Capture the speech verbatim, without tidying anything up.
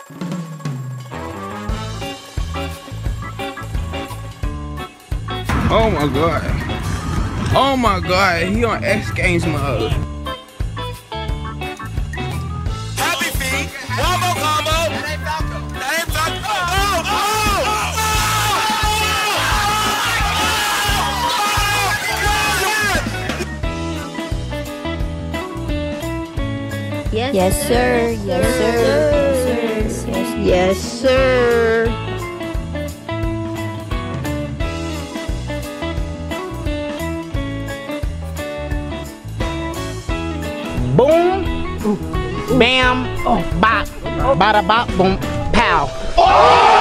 Oh my god. Oh my god, he on X Games mode. Happy feet. One more combo. That ain't Falco. That ain't Falco. Oh, oh, oh, oh, oh, oh. Yes, yes, sir. Yes, sir. Yes, sir. Yes, yes, sir. Boom, bam, bop, bada bop, boom, pow. Oh!